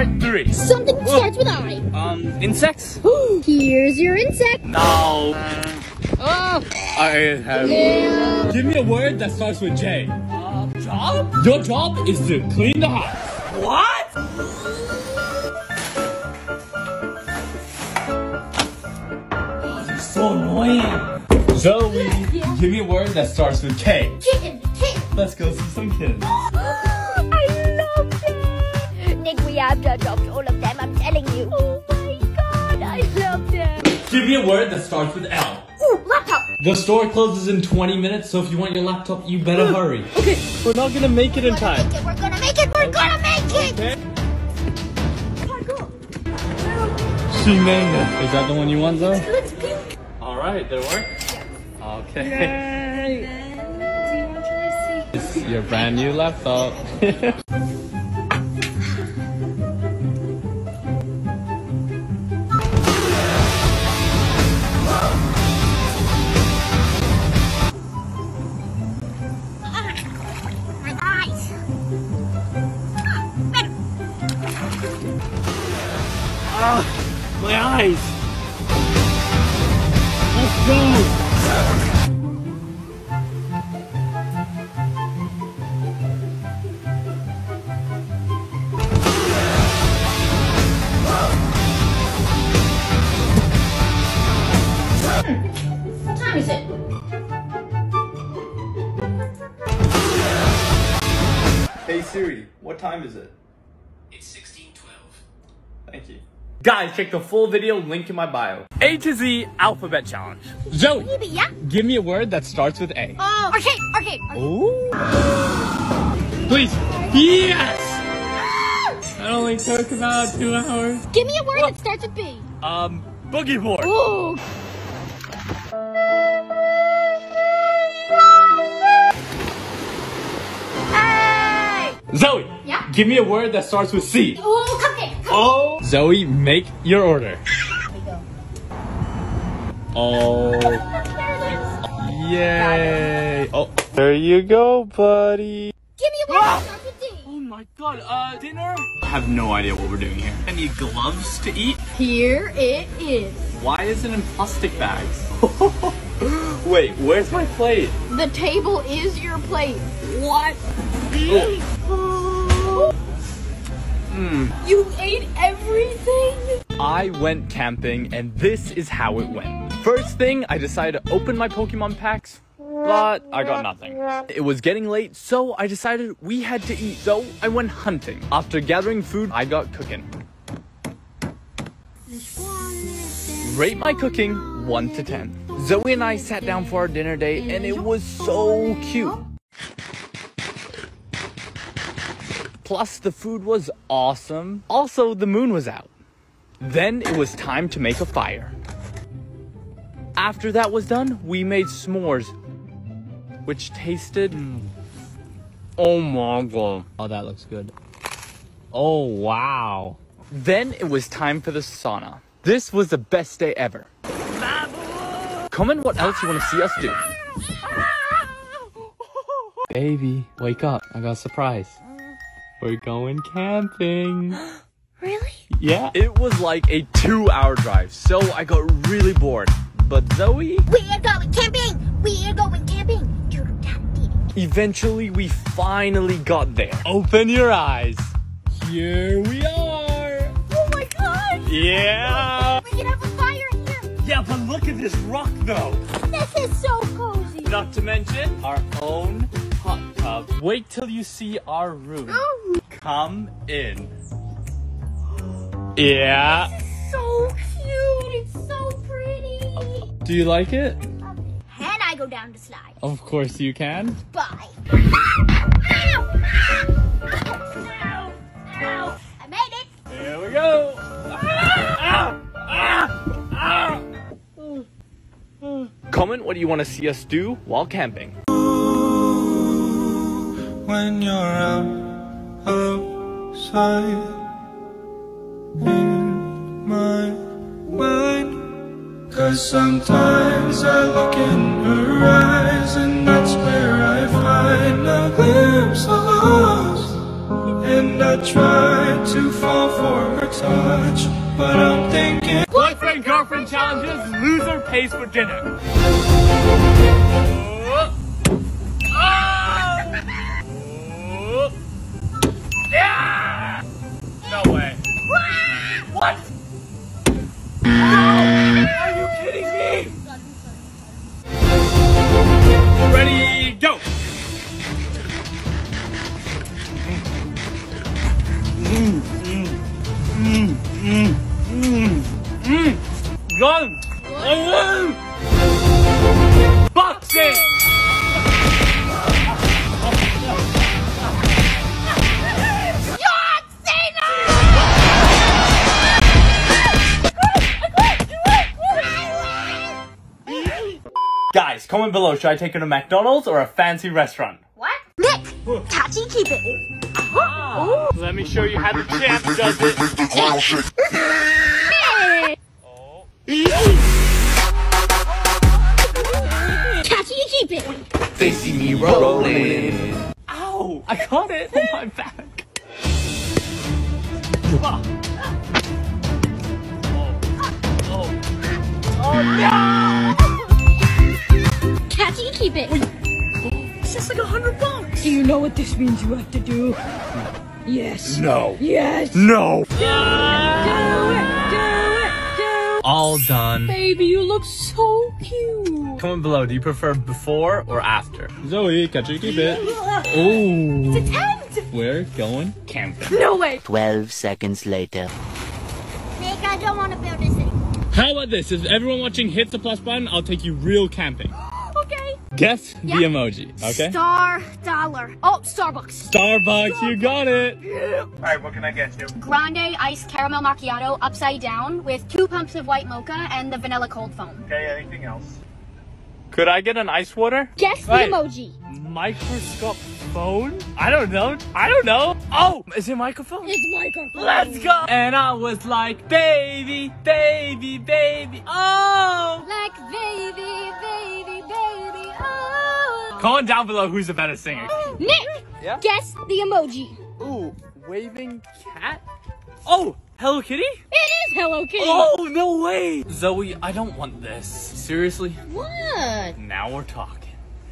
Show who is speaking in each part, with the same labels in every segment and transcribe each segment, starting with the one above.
Speaker 1: Part 3.
Speaker 2: Something that starts with I.
Speaker 1: Insects?
Speaker 2: Here's your insect.
Speaker 1: No.
Speaker 2: Oh.
Speaker 1: I have...
Speaker 2: Yeah.
Speaker 1: Give me a word that starts with J. Job? Your job is to clean the house. What? Oh, they're so annoying. Zoe,
Speaker 2: Yeah.
Speaker 1: give me a word that starts with K.
Speaker 2: Kitten. Kitten.
Speaker 1: Let's go see some kittens.
Speaker 2: I love them. Nick, we have to adopt all of them, I'm telling you. Oh my god, I love them.
Speaker 1: Give me a word that starts with L.
Speaker 2: Ooh, laptop.
Speaker 1: The store closes in 20 minutes, so if you want your laptop, you better hurry.
Speaker 3: Okay, we're not gonna make it in time.
Speaker 2: We're gonna make it. We're gonna make it.
Speaker 1: Okay.
Speaker 2: Parkour.
Speaker 1: Shimena. Is that the one you want, though?
Speaker 2: It looks pink.
Speaker 1: Alright, did it work? Okay.
Speaker 2: Do you want to see?
Speaker 1: It's your brand new laptop.
Speaker 2: My eyes.
Speaker 1: My eyes! Let's go!
Speaker 2: What time is it?
Speaker 4: Hey Siri, what time is it?
Speaker 1: It's 16:12.
Speaker 4: Thank you.
Speaker 1: Guys, check the full video, link in my bio. A to Z Alphabet Challenge. Zoe,
Speaker 2: Yeah?
Speaker 1: give me a word that starts with A.
Speaker 2: Oh. Arcade. Arcade.
Speaker 1: Ooh. Please. Yes! That only took about 2 hours.
Speaker 2: Give me a word that starts with B.
Speaker 1: Boogie board.
Speaker 2: Ooh. Hey!
Speaker 1: Zoe,
Speaker 2: Yeah?
Speaker 1: give me a word that starts with C.
Speaker 2: Ooh, cupcake.
Speaker 1: Oh. Zoe, make your order.
Speaker 2: Here we go.
Speaker 1: Oh.
Speaker 2: There it is.
Speaker 1: Yay. Oh. There you go, buddy.
Speaker 2: Give me a word that starts with D.
Speaker 1: Oh my god, dinner? I have no idea what we're doing here. I need gloves to eat.
Speaker 2: Here it is.
Speaker 1: Why is it in plastic bags? Wait, where's my plate?
Speaker 2: The table is your plate. What? You ate everything?
Speaker 1: I went camping and this is how it went. First thing, I decided to open my Pokemon packs, but I got nothing. It was getting late, so I decided we had to eat, so I went hunting. After gathering food, I got cooking. Rate my cooking 1 to 10. Zoe and I sat down for our dinner date and it was so cute. Plus the food was awesome. Also, the moon was out. Then it was time to make a fire. After that was done, we made s'mores, which tasted... Oh my god. Oh, that looks good. Oh, wow. Then it was time for the sauna. This was the best day ever. Comment what else you want to see us do. Baby, wake up. I got a surprise. We're going camping.
Speaker 2: Really?
Speaker 1: Yeah. It was like a 2-hour drive, so I got really bored. But Zoe...
Speaker 2: We're going camping! We're going camping!
Speaker 1: Eventually, we finally got there. Open your eyes. Here we are.
Speaker 2: Oh my god!
Speaker 1: Yeah.
Speaker 2: We can have a fire here!
Speaker 1: Yeah, but look at this rock, though.
Speaker 2: This is so cozy!
Speaker 1: Not to mention our own hot tub. Wait till you see our room.
Speaker 2: Oh,
Speaker 1: Come in. Yeah.
Speaker 2: so cute! It's so pretty!
Speaker 1: Do you like it?
Speaker 2: Can I go down the slide?
Speaker 1: Of course you can.
Speaker 2: Bye! Ow! Ow! Ow! I made it!
Speaker 1: Here we go. Ah! Ah! Ah! Comment what you want to see us do while camping.
Speaker 5: When you're outside in my mind, 'cause sometimes I look in her eyes and that's where I find a glimpse of us. And And I tried to fall for her touch, but I'm thinking
Speaker 1: Boyfriend girlfriend challenges, loser pays for dinner. Yeah! No way. What? Are you kidding me? Ready, go! Gun! Boxing! Guys, comment below, should I take her to McDonald's or a fancy restaurant?
Speaker 2: What? Nick! Catchy, keep it.
Speaker 1: Let me show you how the champ does it.
Speaker 2: Catchy, keep it.
Speaker 1: They see me rolling. Ow! I caught it on my back. Oh no!
Speaker 2: Catchy, keep it.
Speaker 1: It's just like $100.
Speaker 2: Do you know what this means you have to do? Yes.
Speaker 1: No.
Speaker 2: Yes.
Speaker 1: No.
Speaker 2: Do it.
Speaker 1: All done.
Speaker 2: Baby, you look so cute.
Speaker 1: Comment below, do you prefer before or after?
Speaker 3: Zoe, catch it, keep it.
Speaker 1: Ooh.
Speaker 2: It's a tent.
Speaker 3: Where? Going?
Speaker 1: Camping.
Speaker 2: No way.
Speaker 6: 12 seconds later.
Speaker 2: Nick, I don't want to build this thing.
Speaker 3: How about this? If everyone watching hits the plus button, I'll take you real camping.
Speaker 2: Okay.
Speaker 3: Guess the emoji, okay?
Speaker 2: Star, dollar. Oh, Starbucks.
Speaker 3: Starbucks, you got it!
Speaker 4: Alright, what can I get you?
Speaker 2: Grande iced caramel macchiato upside down with 2 pumps of white mocha and the vanilla cold foam.
Speaker 4: Okay, anything else?
Speaker 1: Could I get an ice water?
Speaker 2: Guess the
Speaker 1: Right.
Speaker 2: emoji.
Speaker 1: Microscope phone? I don't know. Oh, is it microphone?
Speaker 2: It's microphone.
Speaker 1: Let's go. And I was like, baby, baby, baby. Oh.
Speaker 2: Like baby, baby, baby, oh.
Speaker 1: Comment down below who's the better singer.
Speaker 2: Nick,
Speaker 1: Yeah?
Speaker 2: guess the emoji.
Speaker 1: Ooh, waving cat? Oh, Hello Kitty?
Speaker 2: It is Hello Kitty.
Speaker 1: Oh, no way. Zoe, I don't want this. Seriously?
Speaker 2: What?
Speaker 1: Now we're talking.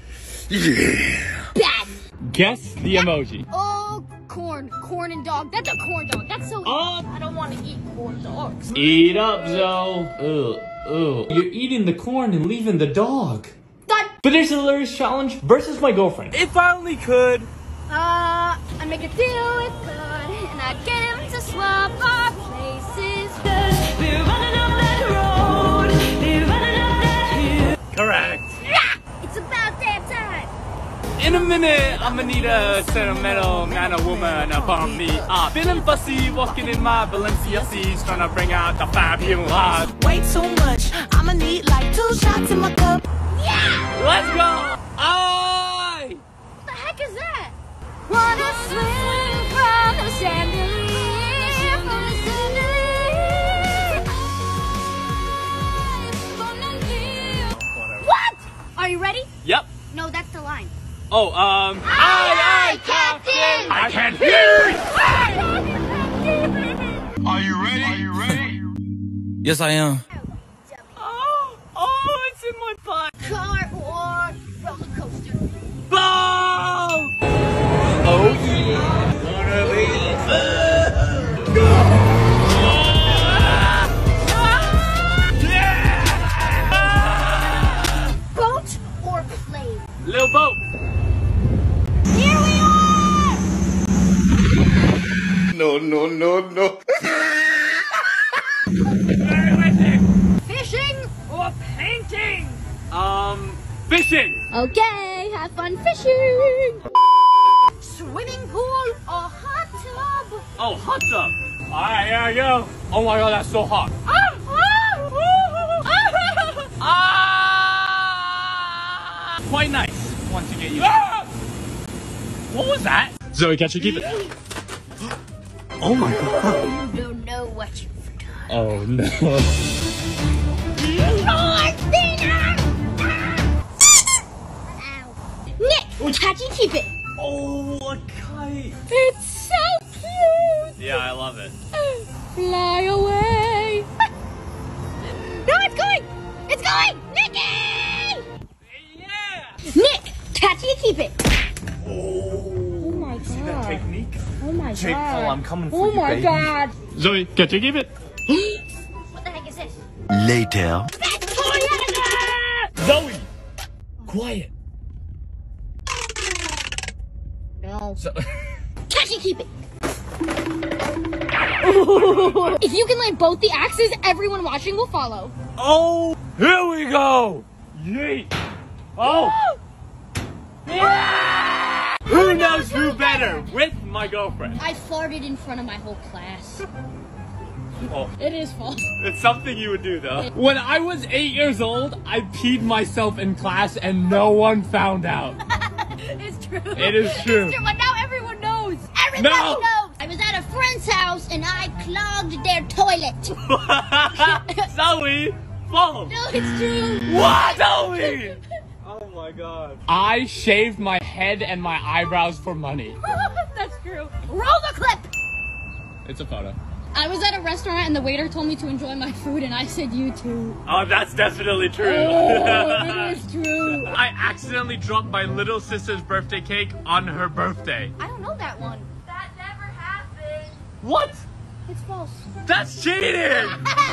Speaker 2: Bad.
Speaker 3: Guess the emoji.
Speaker 2: Oh, corn and dog. That's a corn dog. That's so.
Speaker 3: Oh.
Speaker 2: I don't want to eat corn dogs.
Speaker 3: Eat up, Zoe. Ugh. You're eating the corn and leaving the dog.
Speaker 2: Done.
Speaker 3: But there's a hilarious challenge versus my girlfriend.
Speaker 1: If I only could.
Speaker 2: I make a deal with God, and I get him to swap our places. We're running up that road. We're running up that hill.
Speaker 1: Correct.
Speaker 2: Yeah! It's about that time.
Speaker 1: In a minute, I'ma need a sentimental man or woman upon me. Feeling fussy, walking in my Valencia C's, trying to bring out the fabulous.
Speaker 7: Way too much. I'ma need like 2 shots in my cup.
Speaker 2: Yeah!
Speaker 1: Let's go! Aye!
Speaker 2: What the heck is that? Wanna swing from the chandelier, from the chandelier. What? Are you ready?
Speaker 1: Yep.
Speaker 2: No, that's the line.
Speaker 1: Oh,
Speaker 2: Aye, Captain!
Speaker 1: I can't hear you!
Speaker 5: Are you ready? Are you ready?
Speaker 6: Yes, I am.
Speaker 1: Oh, it's in my butt.
Speaker 2: Car or roller coaster?
Speaker 1: Boom! Oh, yeah.
Speaker 2: Boat or plane?
Speaker 1: Little boat.
Speaker 2: Here we are!
Speaker 5: No.
Speaker 2: Fishing or painting?
Speaker 1: Fishing.
Speaker 2: Okay, have fun fishing. Swimming pool or hot tub?
Speaker 1: Oh, hot tub. All right, here I go. Oh my God, that's so hot. Quite nice once you get used to it. What was that?
Speaker 3: Zoe, catch it, keep it.
Speaker 1: Oh my God.
Speaker 2: You don't know what you forgot.
Speaker 3: Oh no.
Speaker 2: Nick, catchy, keep it.
Speaker 1: Oh, a kite.
Speaker 2: It's so cute.
Speaker 1: Yeah, I love it.
Speaker 2: Fly away. No, it's going! It's going! Nicky!
Speaker 1: Yeah!
Speaker 2: Nick, catch it, keep it.
Speaker 1: Oh
Speaker 2: my God.
Speaker 1: See that technique?
Speaker 2: Oh my
Speaker 1: Jake
Speaker 2: God.
Speaker 1: Paul, I'm coming for
Speaker 2: Oh
Speaker 1: you,
Speaker 2: my
Speaker 1: baby.
Speaker 2: God.
Speaker 3: Zoe, catch it, keep it.
Speaker 2: What the heck is this?
Speaker 6: Later.
Speaker 2: That's Toyota!
Speaker 1: Zoe! Quiet.
Speaker 2: No.
Speaker 1: So
Speaker 2: Catch it, keep it. If you can land both the axes, everyone watching will follow.
Speaker 1: oh, here we go. Yeet. Oh. Yeah! Who knows who better? With my girlfriend.
Speaker 2: I farted in front of my whole class.
Speaker 1: Oh.
Speaker 2: It is false.
Speaker 1: It's something you would do though. When I was 8 years old, I peed myself in class and no one found out.
Speaker 2: It's true.
Speaker 1: It is true.
Speaker 2: It's true, but now everyone knows. Everybody
Speaker 1: No.
Speaker 2: knows. I was at a friend's house and I clogged their toilet.
Speaker 1: Zoe, false.
Speaker 2: No, it's true.
Speaker 1: What, Zoe? Oh my God. I shaved my head and my eyebrows for money.
Speaker 2: That's true. Roll the clip.
Speaker 1: It's a photo.
Speaker 2: I was at a restaurant and the waiter told me to enjoy my food and I said you too.
Speaker 1: Oh, that's definitely true.
Speaker 2: Oh, it is true.
Speaker 1: I accidentally dropped my little sister's birthday cake on her birthday.
Speaker 2: I don't know that one.
Speaker 7: That never happened.
Speaker 1: What?
Speaker 2: It's false.
Speaker 1: That's cheating!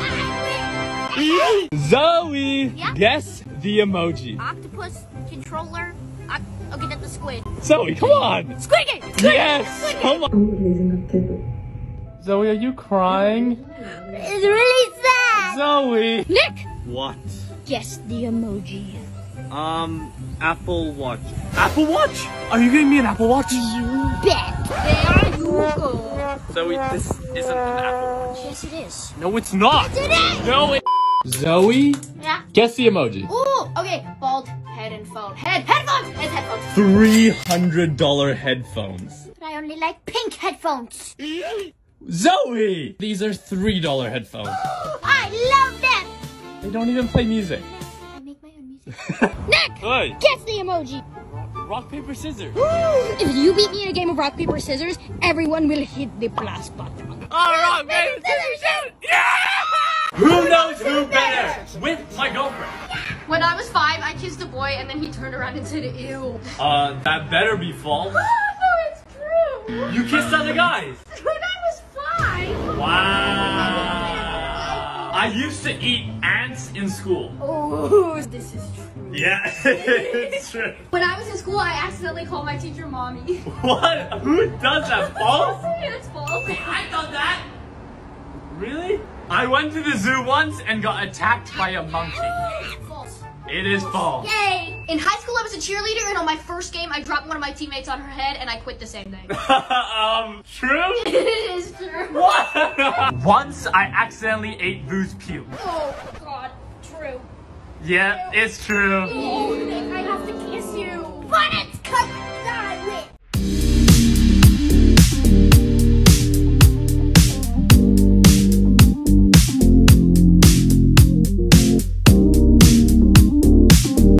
Speaker 1: Zoe,
Speaker 2: Yeah?
Speaker 1: guess the emoji.
Speaker 2: Octopus controller. Okay, that's a squid.
Speaker 1: Zoe, come on!
Speaker 2: Squiggy!
Speaker 1: Yes! Come on! Zoe, are you crying?
Speaker 2: It's really sad.
Speaker 1: Zoe!
Speaker 2: Nick,
Speaker 1: What?
Speaker 2: guess the emoji.
Speaker 1: Apple Watch. Apple Watch? Are you getting me an Apple Watch?
Speaker 2: You bet. There you go.
Speaker 1: Zoe, this isn't an Apple Watch.
Speaker 2: Yes, it is.
Speaker 1: No, it's not!
Speaker 2: Yes, it is.
Speaker 1: No, it... Zoe,
Speaker 2: Yeah.
Speaker 1: guess the emoji.
Speaker 2: Ooh, okay. Bald head and phone. Headphones. It's headphones.
Speaker 1: $300 headphones.
Speaker 2: But I only like pink headphones.
Speaker 1: Zoe! These are $3 headphones.
Speaker 2: I love them.
Speaker 1: They don't even play music.
Speaker 2: I make my own music. Nick,
Speaker 1: Hey!
Speaker 2: guess the emoji.
Speaker 1: Rock, paper, scissors.
Speaker 2: If you beat me in a game of rock, paper, scissors, everyone will hit the plus button.
Speaker 1: All right, paper, scissors, shoot! Yeah! Who knows who better? With my girlfriend.
Speaker 8: When I was 5, I kissed a boy and then he turned around and said, ew.
Speaker 1: That better be false.
Speaker 8: No, it's true.
Speaker 1: You kissed other guys.
Speaker 8: When I was 5.
Speaker 1: Wow. I used to eat ants in school.
Speaker 8: Oh, this is true.
Speaker 1: Yeah, it's true.
Speaker 8: When I was in school, I accidentally called my teacher mommy.
Speaker 1: What? Who does that? False?
Speaker 8: It's false.
Speaker 1: I done that. Really? I went to the zoo once and got attacked by a monkey.
Speaker 8: False.
Speaker 1: It is false.
Speaker 8: Yay! In high school, I was a cheerleader, and on my first game, I dropped one of my teammates on her head, and I quit the same day.
Speaker 1: True?
Speaker 8: It is true.
Speaker 1: What? Once I accidentally ate Boo's puke.
Speaker 8: Oh, God. True.
Speaker 1: Yeah, it's true.
Speaker 8: Oh, Nick, I have to kiss you.
Speaker 2: But it's cut.